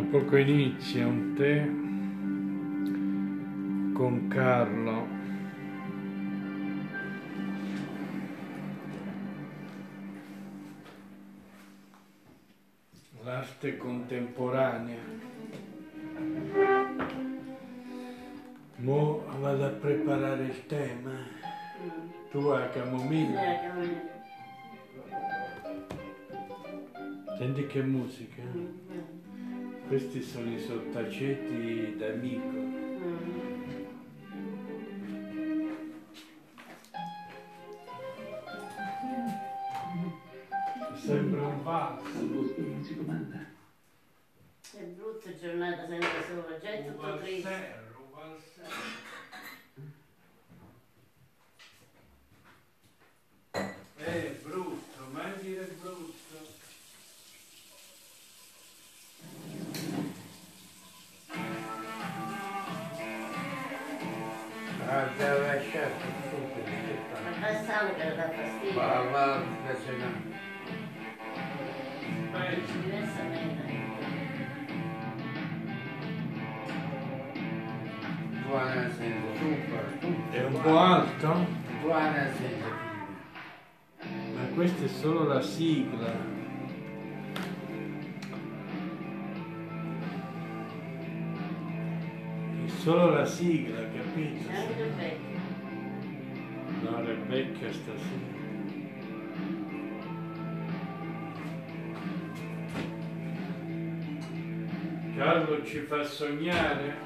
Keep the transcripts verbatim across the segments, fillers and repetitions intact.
Poco inizia un tè con Carlo. L'arte contemporanea. Mo vado a preparare il tema. Tu a camomilla. Senti che musica? Questi sono i sottaceti d'amico. Sembra un valso. Non si comanda. È brutta giornata senza sole, già è tutto triste. Un valsello. È brutto, mai dire brutto. Ah, ti ha lasciato tutto di Ma passavo che dà fastidio. va avanti, se no. Diversamente. Buonasera, super, super. È un po' alto? Buonasera. Ma questa è solo la sigla. È solo la sigla, capito? C'è anche il vecchio. No, Rebecca stasera. Carlo ci fa sognare.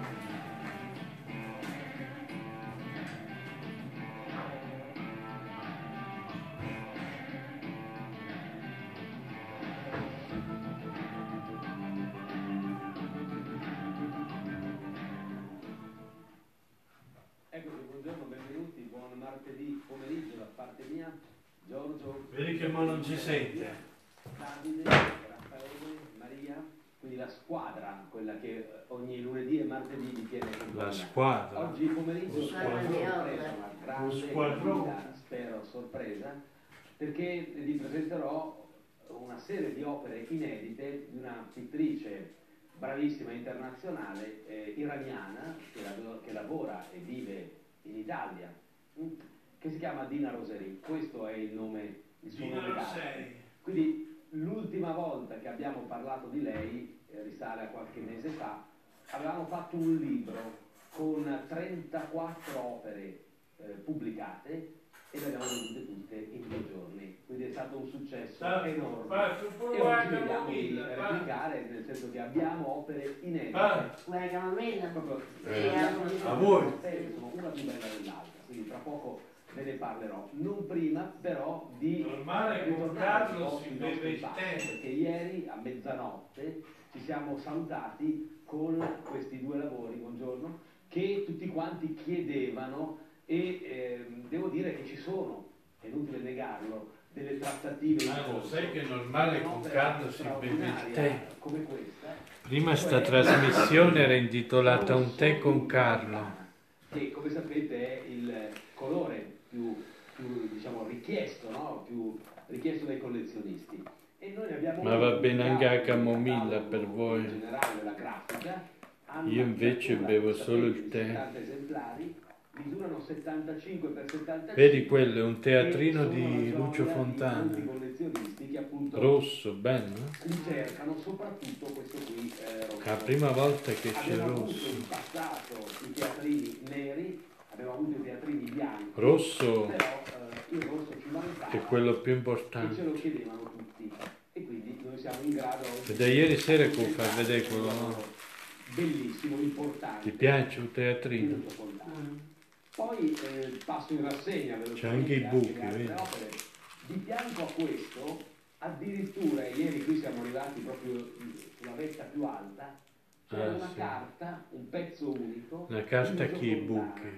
Eccoci, buongiorno, benvenuti, buon martedì pomeriggio da parte mia, Giorgio. Vedi che mo non si sente. Davide, Raffaele, Maria, quindi la squadra, quella che ogni lunedì e martedì vi tiene compagnia. La squadra. Oggi pomeriggio Lo sarà una squadrone. sorpresa, una grande, Lo squadrone. grande, spero sorpresa, perché vi presenterò una serie di opere inedite di una pittrice bravissima internazionale eh, iraniana che, la- che lavora e vive in Italia, mm, che si chiama Dina Roseri. Questo è il nome, il suo Dina nome d'arte. Roseri. Quindi l'ultima volta che abbiamo parlato di lei, eh, risale a qualche mese fa, avevamo fatto un libro con trentaquattro opere eh, pubblicate e le abbiamo vendute tutte in due giorni. Quindi è stato un successo Sta- enorme. fa- tu E pure oggi guarda vediamo di Camomilla, va. replicare, nel senso che abbiamo opere inedite. Va. Vuoi la camomilla? Proprio, Sì, abbiamo a- delle a voi. opere che sono una più bella dell'altra, quindi tra poco ve ne parlerò. Non prima però di Normale con ritornare Carlo un po' si sui beve nostri il passi, tè. perché ieri a mezzanotte ci siamo salutati con questi due lavori, buongiorno, che tutti quanti chiedevano e ehm, devo dire che ci sono, è inutile negarlo, delle trattative in Ah, lo corso. sai che è normale con Un'opera Carlo si beve il straordinaria tè. come questa. Prima sta cioè, trasmissione era il intitolata Un tè con rosso Carlo. di che come sapete è il colore più, più diciamo, richiesto, no? Più richiesto dai collezionisti. E noi ne abbiamo Ma va uno bene anche la pubblicato nel camomilla catalogo per voi. in generale della grafica. Hanno Io invece una bevo copertura, solo il sapete, tè. di settanta esemplari, misurano settantacinque per settantacinque. Vedi quello, è un e teatrino sono di la Lucio gioia Fontana. di molti collezionisti che appunto Rosso, bello. ricercano soprattutto questo qui eh, rosso. La prima volta che c'è Abbiamo avuto rosso. in passato i teatrini neri, abbiamo avuto i teatrini bianchi, Rosso però eh, il rosso ci mancava è quello più e ce lo importante. chiedevano tutti e quindi noi siamo in grado E da ieri sera che far vedere quello, no? bellissimo, importante. Ti piace un teatrino? Lucio Fontana. Poi eh, passo in rassegna velocemente C'è anche i buchi, le altre vedi? opere. Di fianco a questo, addirittura ieri qui siamo arrivati proprio sulla vetta più alta, c'è Ah, una sì. carta, un pezzo unico. Una carta di Lucio chi i Fontana. buchi?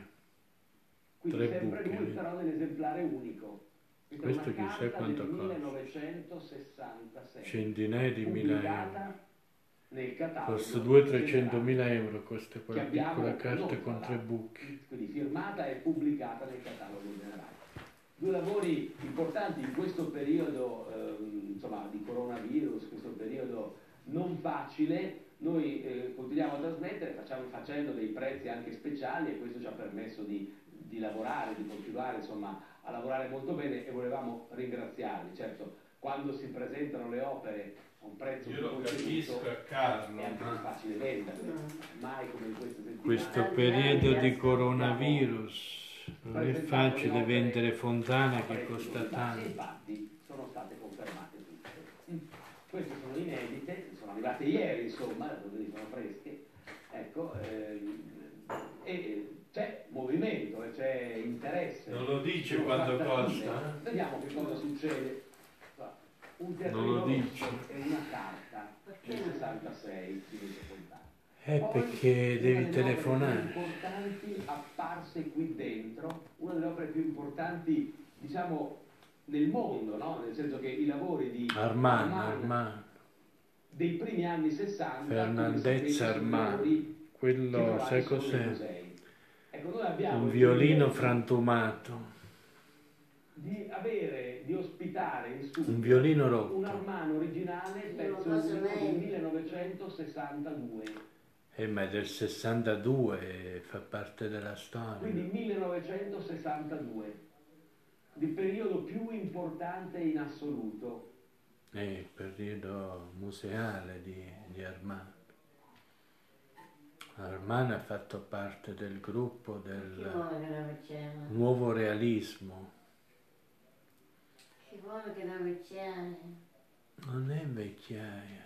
Quindi Tre sempre buchi, lui, vedi? però nell'esemplare unico. Questa Questo è una chissà carta quanto del costa. millenovecentosessantasei. Centinaia di mila euro. pubblicata nel catalogo Costa duecento generale trecentomila euro questa che quella abbiamo piccola carta noi, con tra tre l'altro. buchi. Quindi firmata e pubblicata nel catalogo generale. Due lavori importanti in questo periodo ehm, insomma, di coronavirus, questo periodo non facile, noi eh, continuiamo a trasmettere, facciamo, facendo dei prezzi anche speciali, e questo ci ha permesso di, di lavorare, di continuare insomma a lavorare molto bene, e volevamo ringraziarli. Certo, quando si presentano le opere a un prezzo Io più lo contenuto, capisco a Carlo, è anche più ma facile venderli, mai come in queste settimane. questo periodo di coronavirus non è facile vendere fontane che costa E tanto. infatti sono state confermate tutte. Queste sono inedite, sono arrivate ieri, insomma, quindi sono fresche. Ecco, ehm, e c'è movimento, e c'è interesse. Non lo dice Sono quanto trattative. costa? Vediamo che cosa succede. Un Non teatrino lo rosso dice. e una carta del sessantasei di Lucio Fontana. Eh, Poi, perché una devi delle telefonare. opere più importanti apparse qui dentro, una delle opere più importanti, diciamo, nel mondo, no? Nel senso che i lavori di Armand, Armand Armand, dei primi anni sessanta, Fernandez Armand, quello, sai cos'è? Ecco, noi abbiamo Un il violino privilegio frantumato, di avere, di ospitare in studio un violino un rotto. Armand originale, pezzo cosa del meglio. millenovecentosessantadue. Eh, ma è del sessantadue, fa parte della storia. Quindi millenovecentosessantadue, il periodo più importante in assoluto. È il periodo museale di, di Armand. Armand ha fatto parte del gruppo Chi del vuole che la facciamo? nuovo realismo. Chi vuole che la facciamo? Non è vecchiaia,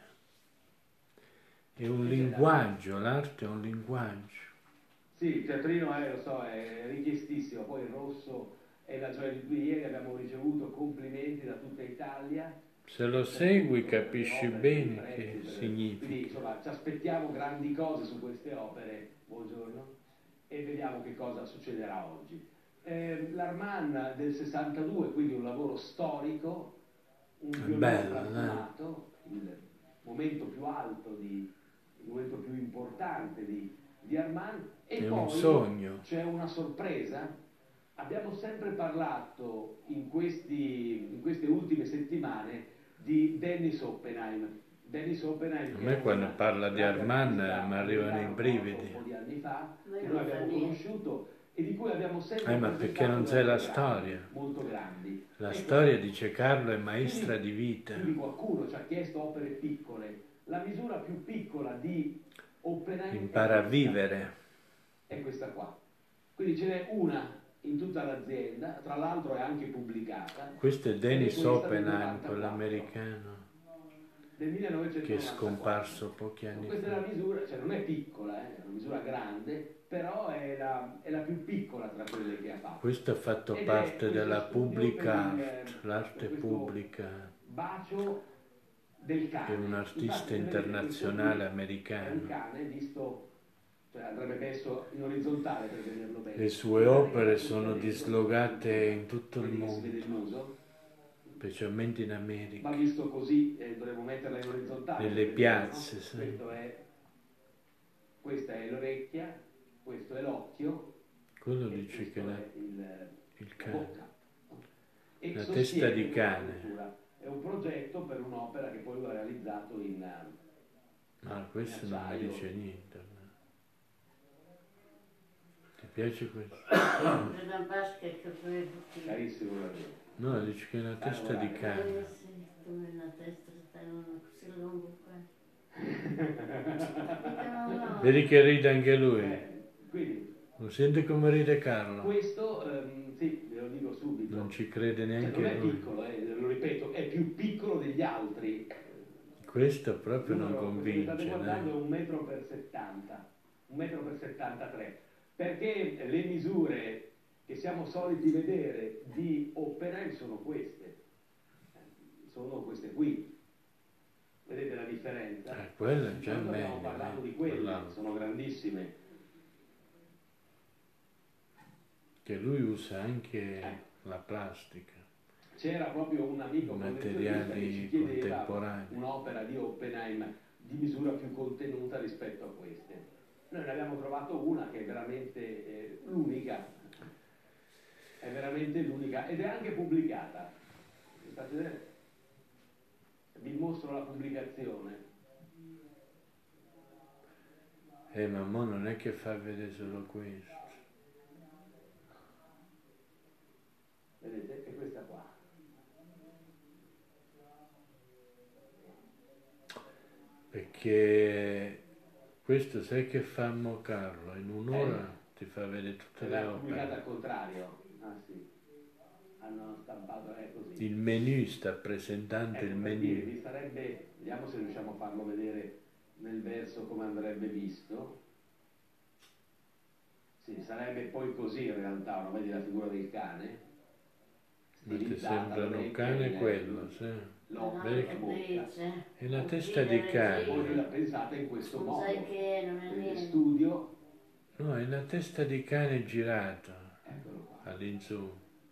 è un linguaggio, l'arte è un linguaggio. Sì, il teatrino è, lo so, è richiestissimo, poi il rosso è la gioia di tutti. Ieri abbiamo ricevuto complimenti da tutta Italia. Se lo segui capisci bene che Quindi significa. insomma ci aspettiamo grandi cose su queste opere, buongiorno, e vediamo che cosa succederà oggi. Eh, L'Armand del sessantadue, quindi un lavoro storico, un violino bello, frantumato, il momento più alto, di, il momento più importante di, di Armand, e È poi un sogno. c'è una sorpresa. Abbiamo sempre parlato in, questi, in queste ultime settimane di Dennis Oppenheim. Dennis Oppenheim, A che me è quando una parla di grande Armand artista mi arrivano i americano, brividi. Un po' di anni fa, Ma che io noi non so abbiamo niente. conosciuto e di cui abbiamo sempre Eh, ma perché presentato non sai la opere grandi, storia? molto grandi. La Ecco, storia, dice Carlo, è maestra di vita. quindi qualcuno ci ha chiesto opere piccole. La misura più piccola di Oppenheim Impara a è questa. vivere. È questa qua. Quindi ce n'è una in tutta l'azienda, tra l'altro è anche pubblicata. Questo è Dennis Ed è questa del Oppenheim, novantaquattro, quell'americano del millenovecentonovantaquattro. che è scomparso pochi anni Questa è fa. la misura, cioè non è piccola, eh, è una misura grande, però è la, è la più piccola tra quelle che ha fatto. Questo ha fatto Ed è parte questo della studio public per il, art, per l'arte questo pubblica, Bacio del cane. è un artista Infatti, vedete, internazionale questo qui È un americano. cane visto, cioè andrebbe messo in orizzontale per vederlo bene. Le sue opere sono dislocate in tutto il Vedi che si vede mondo, il muso? specialmente in Ma America, visto così eh, dovremmo metterla in orizzontale. nelle per piazze, vederlo, no? sai. Questo è, questa è l'orecchia, questo è l'occhio, Quello e dice che questo la, è il, il la cane. bocca. E La sostiene testa di questa cane. struttura. È un progetto per un'opera che poi lui ha realizzato in... Ma questo non mi acciaio. dice niente. Ti piace questo? Prendo un basco e che poi butti. Carissimo lavoro. No, dice che è una testa di Eh, cane. sì, come la testa sta così lungo qua. No, no. Vedi che ride anche lui. Eh, quindi Lo sente come ride Carlo? questo, ehm, sì, ve lo dico subito. Non ci crede Cioè, non neanche è lui. piccolo, eh, lo ripeto, è più piccolo degli altri. Questo proprio non Numero, questo che state convince, guardando è dai. un metro per settanta, un metro per settantatré, perché le misure che siamo soliti vedere di Oppenheim sono queste, sono queste qui. Vedete la differenza? Eh, quello è già Quando abbiamo meglio, parlato eh, di quelle, quell'altro. sono grandissime. Che lui usa anche la plastica, C'era proprio un amico collezionista che ci materiali chiedeva contemporanei. un'opera di Oppenheim di misura più contenuta rispetto a queste. Noi ne abbiamo trovato una che è veramente eh, l'unica, è veramente l'unica ed è anche pubblicata. State vedendo? Vi mostro la pubblicazione. Eh, ma mo non è che fa vedere solo questo. Vedete? È questa qua. Perché questo sai che fa mo Carlo? In un'ora Eh. ti fa vedere tutte Se le l'ha pubblicata al opere. contrario. Ah sì. Hanno stampato, è così. Il menu sta presentando Ecco, il per dire, menu. vi sarebbe, vediamo se riusciamo a farlo vedere nel verso come andrebbe visto. Sì, sarebbe poi così in realtà, no? Vedi la figura del cane? Ma ti Stilizzata, sembra un l'orecchio, cane il- quello, sì. l'occhio, Vedi la che- bocca. Dice, È una un testa figlio di del cane. Voi giro. la pensate in questo Non modo. sai che non è Nel niente. studio, No, è una testa di cane girato eccolo qua. all'insù.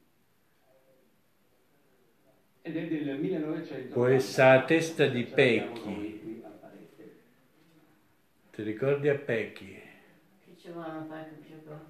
Ed è del millenovecento. Può essere la testa di Pecchi. Noi qui al parete. Ti ricordi a Pecchi? Che ci vuole fare più cose.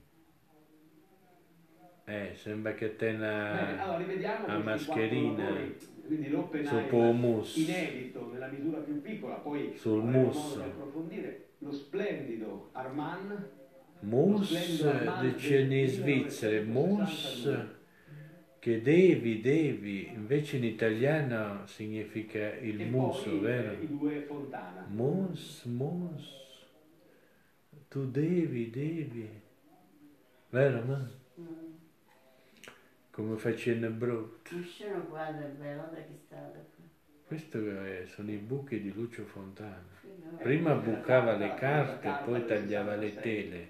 Eh, sembra che te Bene, allora una, rivediamo una questi mascherina quattro lavori, quindi sul l'Oppenheimer pomus, inedito nella misura più piccola, poi sul avremo modo musso. di approfondire lo splendido Armand, Mus di Ceni Svizzere, mus che devi, devi, invece in italiano significa il e muso, poi vero? eh, i due Fontana. Mus, mus, tu devi, devi, vero ma? Mm. Come facendo brutto. Nessuno quadro è bello, da che stava qui. Questo è- sono i buchi di Lucio Fontana. Figo. Prima Ecco, bucava la le carta, carte la e poi carta del tagliava le sessantasei. tele.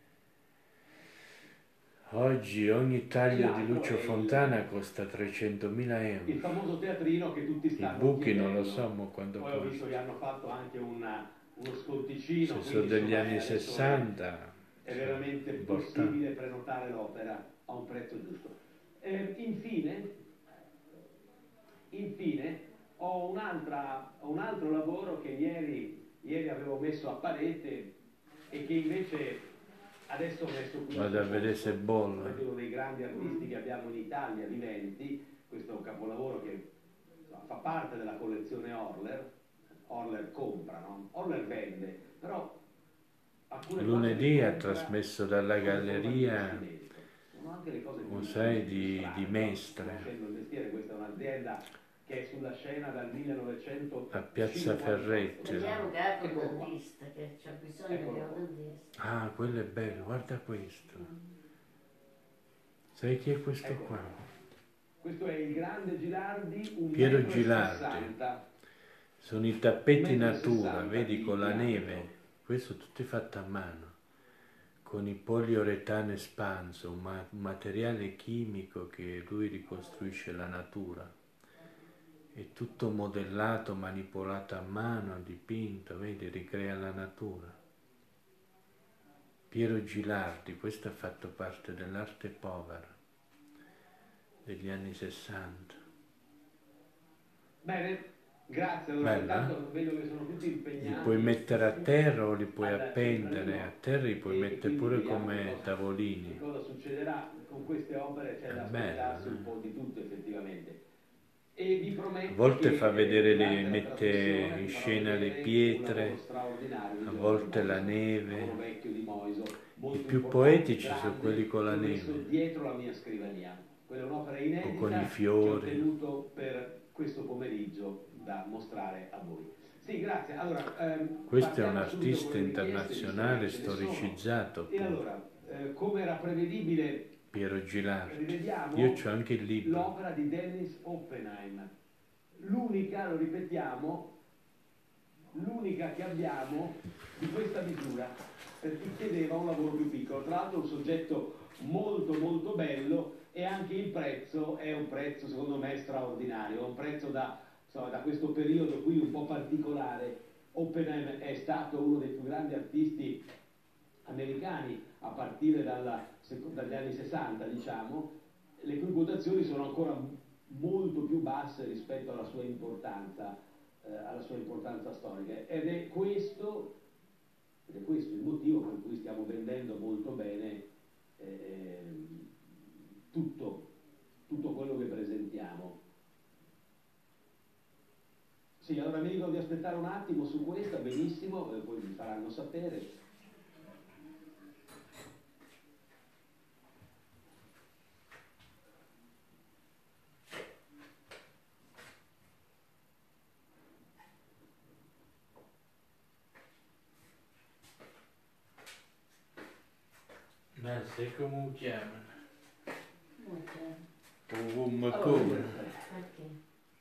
Oggi ogni taglio di Lucio Fontana costa trecentomila Il euro. famoso teatrino che tutti I stanno buchi non chiedendo. lo so mo quanto Poi ho visto costa. che hanno fatto anche una- uno sconticino. Se quindi, sono degli insomma, anni adesso sessanta, È veramente importante. possibile prenotare l'opera a un prezzo giusto. Eh, infine, infine, ho, un'altra, ho un altro lavoro che ieri, ieri avevo messo a parete e che invece adesso ho messo qui. Vado a sul vedere posto. se bolle. È uno dei grandi artisti che abbiamo in Italia viventi. Questo è un capolavoro che insomma, fa parte della collezione Horler. Horler compra, no? Horler vende, però alcune cose Lunedì le ha compra trasmesso dalla sotto forma di galleria investimento. Sono anche le cose più musei di, strane, di no? Mestre Conoscendo il mestiere, questa è un'azienda che è sulla scena dal millenovecento a Piazza Ferretti. Vediamo no? che ha Ecco un qua. dentista, che c'ha bisogno Eccolo di un qua. dentista. Ah, quello è bello, guarda questo. Sai chi è questo Ecco. qua? Questo è il grande Gilardi, un Piero metro e Gilardi. sessanta. Sono i tappeti un metro e natura, sessanta vedi, di con la diametro. neve. Questo tutti fatti a mano, con il poliuretano espanso, un, ma- un materiale chimico che lui ricostruisce la natura. È tutto modellato, manipolato a mano, dipinto, vedi, ricrea la natura. Piero Gilardi, questo ha fatto parte dell'arte povera degli anni sessanta. Bene, grazie. Allora, Bello, intanto vedo che sono tutti impegnati. Li puoi mettere a terra o li puoi alla appendere, centralino. a terra li puoi E mettere quindi pure vediamo come cosa- tavolini. Che cosa succederà con queste opere? C'è È da bello, aspettarsi eh. un po' di tutto effettivamente. E vi prometto A volte che, fa vedere, le, durante la mette trasmissione in vi farò scena le vedere un pietre, lavoro straordinario di a Giorgio volte la Moiso, neve. un lavoro vecchio di Moiso, molto I più importante, poetici grande, sono quelli con la che ho messo neve. dietro la mia scrivania. Quella è un'opera inedita O con i che ho fiori. tenuto per questo pomeriggio da mostrare a voi. Sì, grazie. Allora, ehm, Questo è un partiamo subito artista con le richieste, internazionale, visto che ce ne sono. storicizzato, E appunto. allora, eh, come era prevedibile, Piero Gilardi. rivediamo Io ho anche il libro. l'opera di Dennis Oppenheim. L'unica, lo ripetiamo, l'unica che abbiamo di questa misura, per chi chiedeva un lavoro più piccolo. Tra l'altro un soggetto molto molto bello e anche il prezzo è un prezzo secondo me straordinario, è un prezzo da, insomma, da questo periodo qui un po' particolare. Oppenheim è stato uno dei più grandi artisti americani a partire dalla, dagli anni sessanta, diciamo, le cui quotazioni sono ancora molto più basse rispetto alla sua importanza, eh, alla sua importanza storica. Ed è questo, ed è questo il motivo per cui stiamo vendendo molto bene eh, tutto, tutto quello che presentiamo. Sì, allora mi dico di aspettare un attimo su questa, benissimo, e poi mi faranno sapere. Ma sai come lo chiamano? Ok. Un Allora, come? Perché?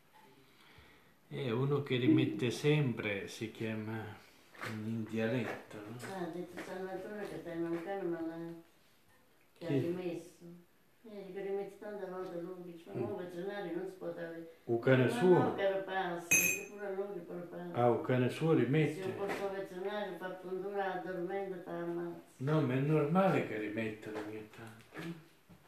È uno che rimette sempre, si chiama in dialetto, no? Ah, ha detto Salvatore che te non caro ma la... che Chi? ha rimesso. Eh, dico rimetti tante volte lui, dice, ma Mm. un veterinario non si può avere. Un cane Ma suo? no, caro passa, dice pure a lui che pure passa. Ah, un cane suo Se un rimette? posto veterinario fa puntura dormendo ti ammazza. No, ma è normale che rimettano ogni tanto.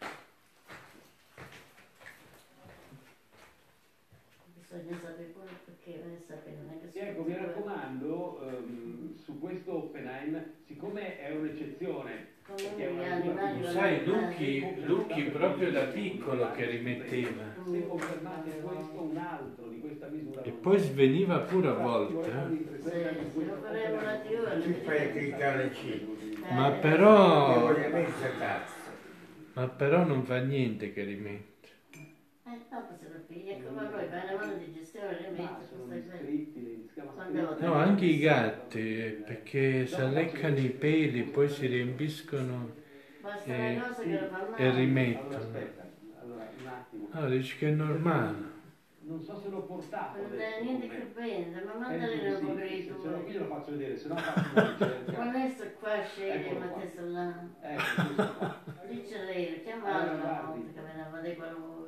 Bisogna sapere pure perché, eh, sapere, non è che si E ecco, mi raccomando, ehm, su questo Oppenheim, siccome è un'eccezione, perché è Comunque gli una animali Lo vanno sai, bene. Lucchi, Lucchi proprio da piccolo che rimetteva. se confermate questo, un altro di questa misura... E non poi c'è. sveniva pure a Però, volte. io eh. vorrei Sì, se lo faremo una Tu giorno. fai cliccare C. Ma Eh, però- Io voglio mettere cazzo. Ma però non fa niente che rimette. Eh, dopo se lo piglia, come a noi, fai una mano di gestione, le Ma metti, sono questa qui. iscritti, si chiama Quante scritti. volte? No, anche i gatti, eh, perché si alleccano i peli, poi si riempiscono Basta Eh, una cosa che lo fa male. e Allora rimettono. aspetta, allora un attimo. No, dici che è normale. Non so se l'ho portato. Non adesso è niente come- che prende, ma Penso mandali di un sì, po' se di ce l'ho qui tu. lo faccio vedere, se no faccio una ricerca. Con questo qua sceglie Eccolo ma qua. te là. Ecco, questo qua. Dice lei, chiamalo Allora, una guardi. volta che me ne vede quello vuole.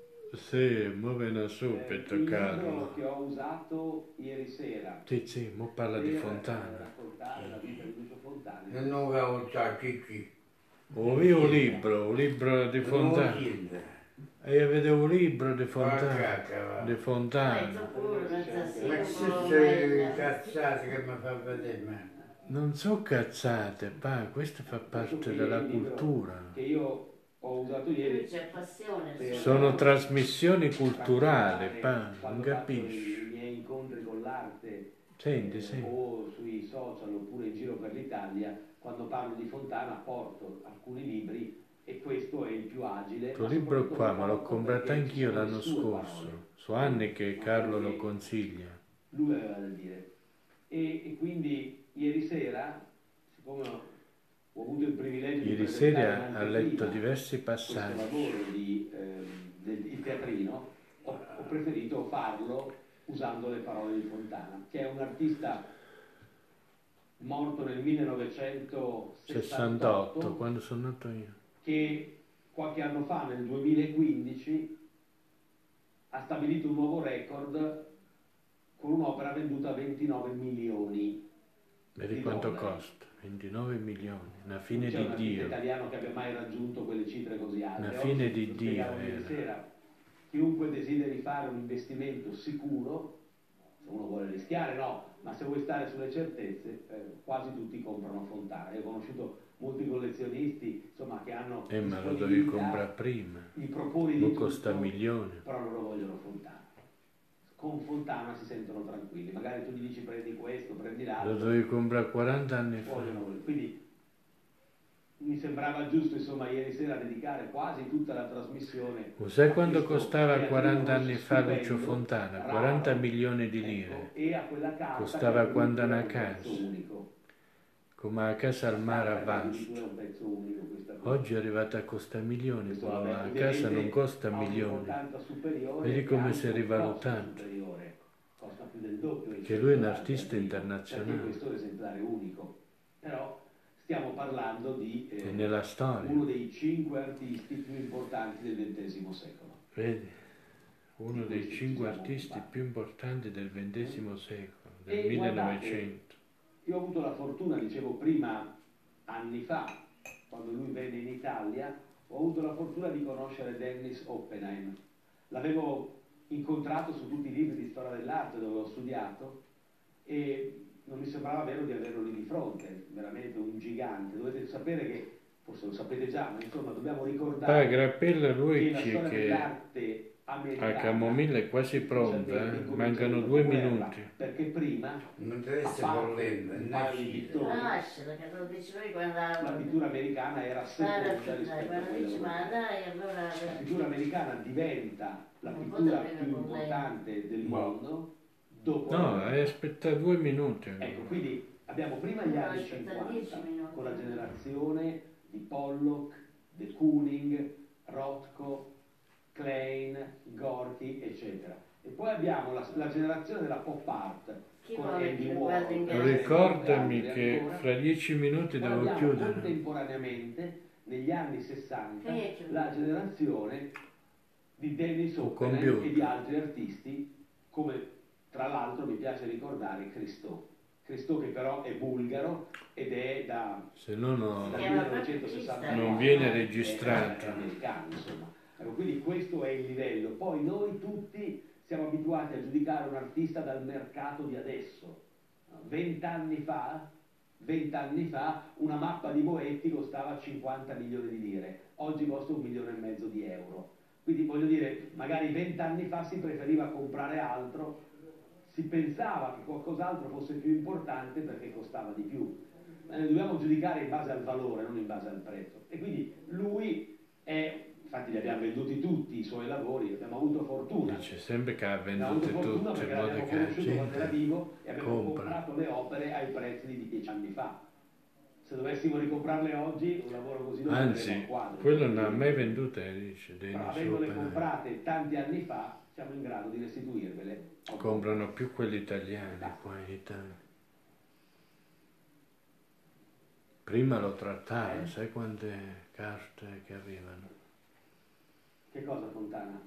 Sì, muovono su Eh, per il libro toccarlo. che ho usato ieri sera. Sì, sì, mo parla di per Fontana. raccontare la vita di Lucio Fontana. Non lo avevo già Cicci. Ho visto un libro, un libro di Fontana. E io vedevo un libro di Fontana. Di Dai, Fontana. tu pure, non sei Ma sicuro, queste meglio. cazzate che mi fa vedere me. Non so cazzate, pa, questo fa parte della cultura. Che io ho usato Lui ieri. c'è passione. Per- Sono trasmissioni culturali, pa, Quando non faccio capisci. I miei incontri con l'arte Senti, eh, sì. o sui social oppure in giro per l'Italia, quando parlo di Fontana porto alcuni libri e questo è il più agile. Questo ma libro soprattutto qua lo me l'ho porto comprato perché ci anch'io sono le l'anno sue scorso. parole. So anni che Non Carlo quelle lo che consiglia. Lui aveva da dire. E, e quindi ieri sera, siccome ho avuto il privilegio di Ieri presentare sera ha letto un'anteprima, diversi questo passaggi. lavoro di, ehm, del il teatrino, ho, ho preferito farlo usando le parole di Fontana, che è un artista morto nel millenovecentosessantotto, sessantotto, quando sono nato io. che qualche anno fa, nel duemilaquindici, ha stabilito un nuovo record con un'opera venduta a ventinove milioni. Vedi Di quanto dollari. costa? ventinove milioni, una Non fine c'è di un artista Dio. italiano che abbia mai raggiunto quelle cifre così alte. Una Oggi, fine di lo Dio spiegavo ieri era. sera, chiunque desideri fare un investimento sicuro, se uno vuole rischiare no, ma se vuoi stare sulle certezze, eh, quasi tutti comprano Fontana. Io ho conosciuto molti collezionisti, insomma, che hanno Eh, ma lo dovevi disponibilità, comprare prima. gli proponi Lo di costa tutto, milioni. però loro vogliono Fontana. Con Fontana si sentono tranquilli, magari tu gli dici prendi questo, prendi Lo l'altro, dovevi comprare quaranta anni fa. vogliono. Quindi mi sembrava giusto, insomma, ieri sera dedicare quasi tutta la trasmissione. Lo sai a quando questo costava teatrino quaranta anni fa stupendo, Lucio Fontana? raro, quaranta milioni di ecco, lire. e a quella carta Costava che quando addirittura una è un pezzo casa. unico. Come a casa al mare a La carta che addirittura Vasto. è un pezzo unico, questa qui. Oggi è arrivata a costare milioni, Questo, però vabbè, a ovviamente casa non costa ha milioni. un'importanza superiore Vedi come e si è anche un costo rivalutato. superiore. Costa più del doppio. Che lui è un rispetto artista all'altro, internazionale. perché questo è un esemplare unico. Però stiamo parlando di eh, È nella storia. uno dei cinque artisti più importanti del ventesimo secolo. Vedi? Uno Di dei questo ci cinque siamo artisti occupati. più importanti del ventesimo secolo, del E millenovecento. Io ho avuto la fortuna, dicevo prima, anni fa, quando lui venne in Italia, ho avuto la fortuna di conoscere Dennis Oppenheim. L'avevo incontrato su tutti i libri di storia dell'arte dove ho studiato e non mi sembrava vero di averlo lì di fronte, veramente un gigante. Dovete sapere che, forse lo sapete già, ma insomma dobbiamo Pa, ricordare Grappella che lui la ci storia che dell'arte americana. La camomilla è quasi pronta, eh? Mancano due minuti. Perché prima, Non deve a essere parte bollente, un paio di nascita. pittori, Lasciala, che te lo dici lui quando la pittura americana era seconda rispetto a quando quella dici ma europea. dai, allora... La pittura americana diventa la Non pittura potrebbe più con lei. importante del Ma- mondo dopo No, la- hai aspettato due minuti. Ecco, quindi abbiamo prima gli No, anni aspetta, dieci cinquanta minuti. con la generazione di Pollock, De Kooning, Rothko, Klein, Gorky, eccetera. E poi abbiamo la, la generazione della pop art Chi con vuole Andy che Warhol. guardi in con casa? Ricordami altri che ancora. fra dieci minuti Poi devo abbiamo chiudere. contemporaneamente, negli anni sessanta, Che è? la generazione di Dennis Un Oppenheim computer. e di altri artisti, come tra l'altro mi piace ricordare Christo. Christo che però è bulgaro ed è da, Se no, no, dal Si chiama millenovecentosessantanove. non viene è- registrato. È, americano, insomma. Ecco, quindi questo è il livello. Poi noi tutti siamo abituati a giudicare un artista dal mercato di adesso. Vent'anni fa, vent'anni fa una mappa di Boetti costava cinquanta milioni di lire, oggi costa un milione e mezzo di euro. Quindi voglio dire, magari vent'anni fa si preferiva comprare altro, si pensava che qualcos'altro fosse più importante perché costava di più. Ma ne dobbiamo giudicare in base al valore, non in base al prezzo. E quindi lui è, infatti li abbiamo venduti tutti i suoi lavori, abbiamo avuto fortuna. dice sempre che ha Abbiamo avuto venduto fortuna tutte, in perché modo l'abbiamo che la conosciuto quando era gente vivo e abbiamo compra. comprato le opere ai prezzi di dieci anni fa. Se dovessimo ricomprarle oggi, un lavoro così non Anzi, vedremo un quadro. quello non ha mai vendute, dice Però Dennis avendole Oppenheim. comprate tanti anni fa, siamo in grado di restituirvele. Comprano più quelli italiani qua in Italia. Prima lo trattavano, Eh? sai quante carte che avevano? Che cosa, Fontana?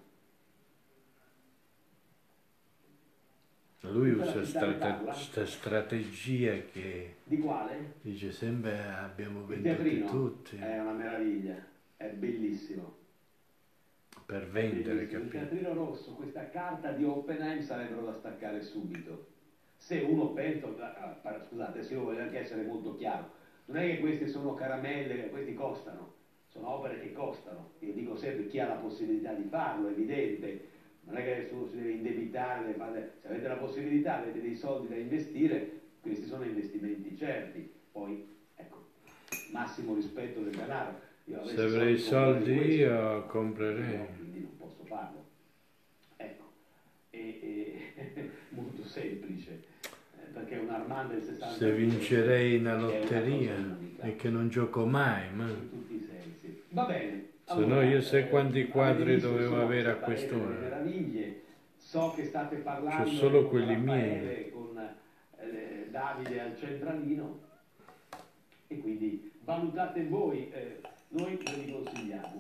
Lui Tutta la usa città ne questa parla? strategia che Di quale? dice sempre abbiamo Il venduti teatrino? tutti È una meraviglia, è bellissimo. per vendere, Bellissimo. Il capito? teatrino rosso, questa carta di Oppenheim sarebbero da staccare subito. Se uno pensa, ah, ah, scusate, se io voglio anche essere molto chiaro, non è che queste sono caramelle, questi costano, sono opere che costano. Io dico sempre chi ha la possibilità di farlo, è evidente, non è che nessuno si deve indebitare, deve fare- se avete la possibilità, avete dei soldi da investire, questi sono investimenti certi. Poi, ecco, massimo rispetto del denaro. Io avessi Se avrei comprerei soldi questo, io comprerei. no, quindi non posso farlo. Ecco, e, e- molto semplice, eh, perché un Armand del sessanta Se vincerei una è una lotteria, cosa unica, e che non gioco mai, ma in tutti i sensi. Va bene. se no io sai eh, quanti quadri avete visto, dovevo insomma, avere a questa parete quest'ora? delle meraviglie. So che state parlando C'ho solo con quelli Raffaele, miei. con eh, Davide al centralino, e quindi valutate voi, eh, noi ve li consigliamo.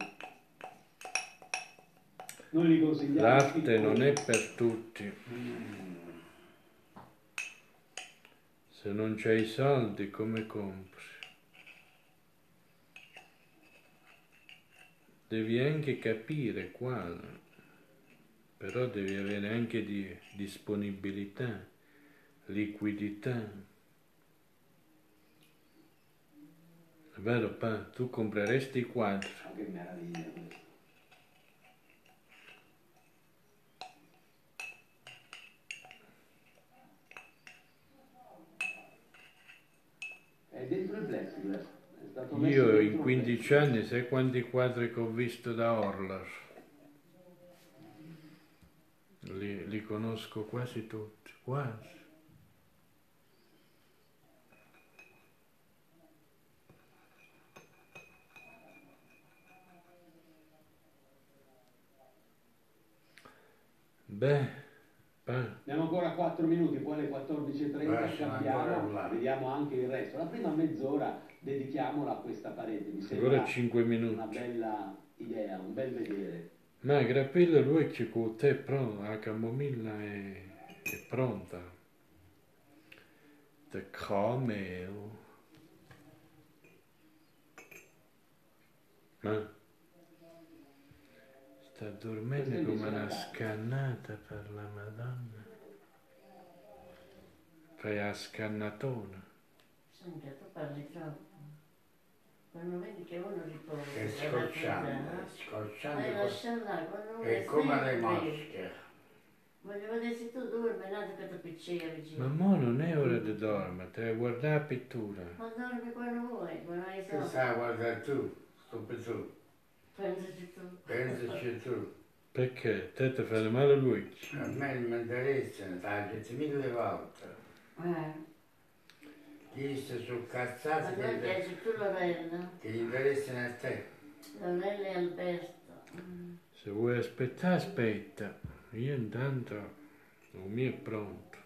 Noi li consigliamo. L'arte non è per tutti. Se non c'hai i soldi, come compri? Devi anche capire quale, però devi avere anche di disponibilità, liquidità. È vero, pa? Tu compreresti i quadri. Oh, che meraviglia questo. È dentro il plexiglass. È stato messo Io dentro in il quindici plexiglass. anni, sai quanti quadri che ho visto da Orlar? Li, li conosco quasi tutti, quasi. Beh, pa, Abbiamo ancora quattro minuti, poi alle quattordici e trenta Lasciamo ancora cambiamo, parlare. vediamo anche il resto. La prima mezz'ora dedichiamola a questa parete, mi sembra ancora cinque una minuti. bella idea, un bel vedere. Ma Grappilla lui che con te è pronto, la camomilla è, è pronta. The camel. Ma sta dormendo Questa è come una misurata. scannata per la Madonna. Fai la scannatona. Senti, tu parli troppo. Quando vedi che uno riposa, È scocciante, scocciante. Vai lascia andare, quando uno È come le sempre. mosche. Voglio vedere se tu dormi, nato che ti appiccica Ma vicino. mo non è ora di dormire, te guardare la pittura. Ma dormi quando vuoi, quando hai Che soldi. sai guardare tu, stupido tu, Pensaci tu. pensaci tu. Perché? Te ti fai male lui. A me non mi interessa, l'ho detto mille volte. Eh, Chi sta sul a cazzato me che, piace più Lorella, che gli interessano a te. Lorella e Alberto. Mm. Se vuoi aspettare, aspetta. Io intanto il mio è pronto.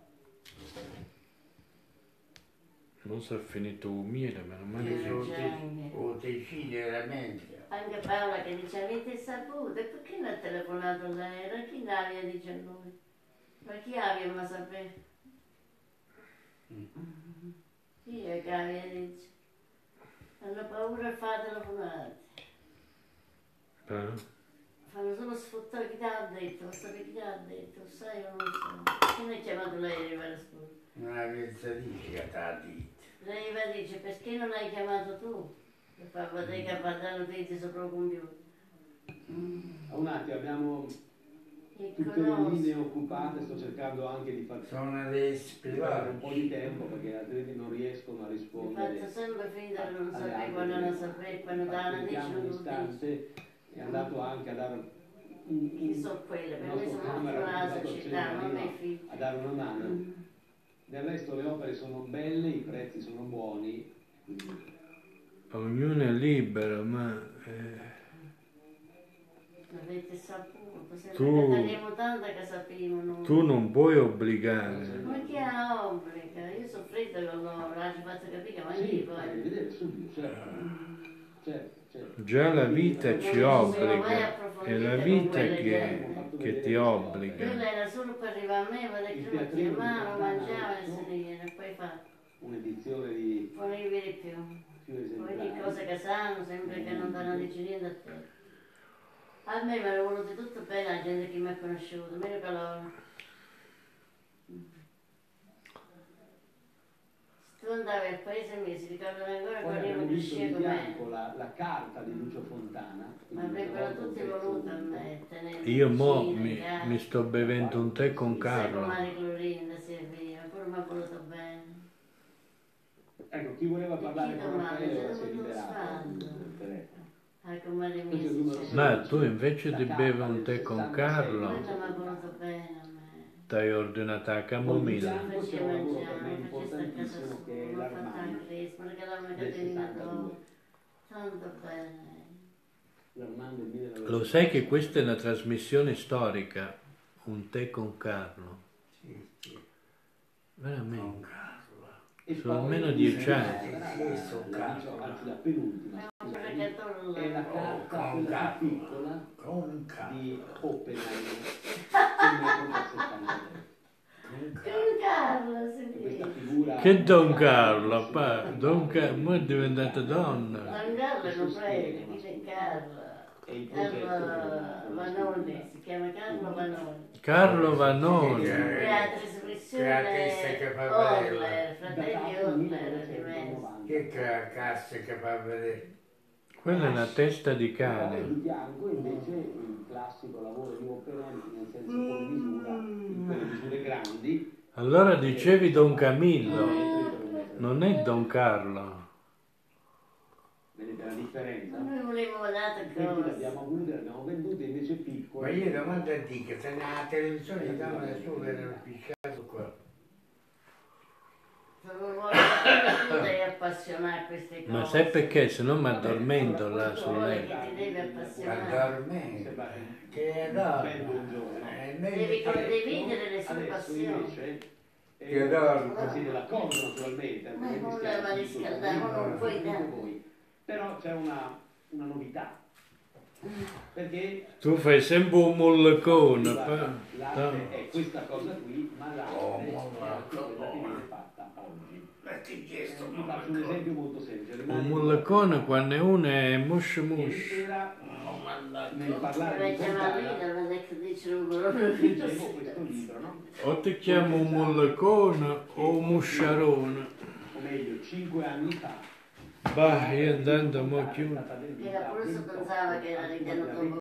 Non si è finito il miele, meno male Io che... sono già, te- anche. o te ci veramente. Anche Paola che dice avete saputo, e perché non ha telefonato lei? Era chi l'avia dice a noi? Ma chi avia ma sapere? Mm. Chi è che avia dice? Hanno paura e fa telefonate. Però, Fanno solo sfruttare chi ti ha detto, sapere chi ti ha detto, sai o non sai? Chi ne ha chiamato lei a arrivare a scuola? Non avete dice che te l'ha detto. Lei va e dice perché non hai chiamato tu? Per far vedere che fa dare notizie sopra il computer. Mm. Un attimo, abbiamo Chi tutte le conosce? linee occupate, sto cercando anche di far Sono dei privare un po' di spirituali. tempo perché altrimenti non riescono a Mi rispondere. faccio sempre finta che non alle sapere altre quando non linee. sapere, quando dà una dice Aspettiamo non un lo dice. istante, è andato anche a dare un, Chi un, sono quelle? il Per me nostro sono camera, molto una il società, non Marino, me figli. a dare una mano. Mm. Del resto le opere sono belle, i prezzi sono buoni, quindi ognuno è libero, ma... eh, Avete saputo, sempre Tu- che teniamo tanta che sapevano. tu non puoi obbligare. Ma chi ha obbliga? Io sono fredda con loro, ci faccio capire che ma sì, io devi poi. vedere subito, certo, certo, certo. Già la vita ci obbliga, è la vita che, gente. che ti Quella obbliga. era solo per arrivare a me, vedere che non chiamava, mangiava e se ne viene, poi fa. Un'edizione di Poi non li vedi più. più Poi di esemplari. cose che sanno, sempre che non danno dice niente a te. A me mi hanno voluto tutto bene la gente che mi ha conosciuto, meno che loro. Se tu andavi al paese mio, si ricordano ancora Poi quando io abbiamo visto di crescevo fianco me. la, la carta di Lucio Fontana. Ma quindi avrebbero una volta tutti un pezzo voluto a unico. me tenere Io mo vicino, mi, caro. mi sto bevendo un tè con Chissà Carlo. come Clorinda serviva, pure mi ha voluto bene. Ecco, chi voleva parlare chi con domanda? Raffaele ora Se si è non lo liberato fanno. del telefono. Ah, come le Questo è il mie numero si Ma c'è. tu invece La di carta bere un del tè con sessantasei. Carlo, Quella mi ha voluto bene a me. ti hai ordinata la camomilla. Poi di Faceva fianco c'è un lavoro per mangiare, me faceva stare a casa importantissimo sua, che è mi ha fatto l'Armani anche questo, mi regalava una del catenina settantadue. d'oro. Tanto bene. L'Armani del millenovecento. Lo sai che questa è una trasmissione storica, un tè con Carlo? Sì, sì. Con Veramente. Carlo. E Sono poi, almeno dieci eh, anni. la- Sì, la- sono la- caro. diciamo, anzi la penultima, Ma un scusami, giocatore è la là. carta, Con quella Carlo. più piccola Con Carlo. di Oppenheimer nell'epoca settantatré. Con Carlo. Con Carlo, si Questa dice. figura Che Don Carlo, pa, Don Carlo, mo è diventata donna. Don Carlo non prende, dice Carlo. e il progetto Carlo Vanoni, si chiama Carlo Vanoni. Carlo Vanoni. E la Che la testa che trasmissione fa vedere. Orler, fratelli Orler di mezzo. Che ca- cassa che fa vedere? Quella è una testa di Poi cane. di fianco invece il classico lavoro di Oppenheimer, nel senso con misura, in quelle misure grandi. Allora dicevi Don Camillo, metri per un metro. non è Don Carlo. Vedete la differenza? Ma noi volevamo dare Questi cose. l'abbiamo avute, le abbiamo vendute invece piccole. Ma io davanti a te che se nella televisione davano solo era pisciato qua. Tu devi appassionare a queste cose. Ma sai perché? Se no mi addormento là Vuole sul letto. che ti devi appassionare. Addormento. Che è Un dormo. bel buongiorno. Eh, Devi meglio- condividere le sue Adesso passioni. invece Che eh, dormo. così dell'accordo naturalmente, Ma altrimenti non stiamo la va a tutto riscaldare, così, ma non puoi dite dare. voi. Però c'è una, una novità, perché Tu fai sempre un mollecone. guarda, pa- l'arte no. è questa cosa qui, ma l'arte Oh, è mamma, anche quella che oh. viene fatta oggi. Ma ti Eh, chiesto, Vi faccio un esempio molto semplice. Rimane Un mollecone quando uno è mush ieri mush. sera, oh, mannaggia. nel parlare Vorrei di chiamarla Fontana, ma lei che dice un leggevo questo libro, no? O ti chiamo un mollecone o un musciarone. O meglio, cinque anni fa Bah, io andando mo chiudo. Che la polizia pensava che era ritenuto